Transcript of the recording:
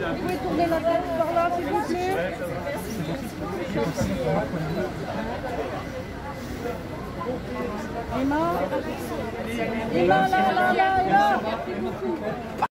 Vous pouvez tourner la tête par là, s'il vous plaît. Emma, là, là, là, là, là.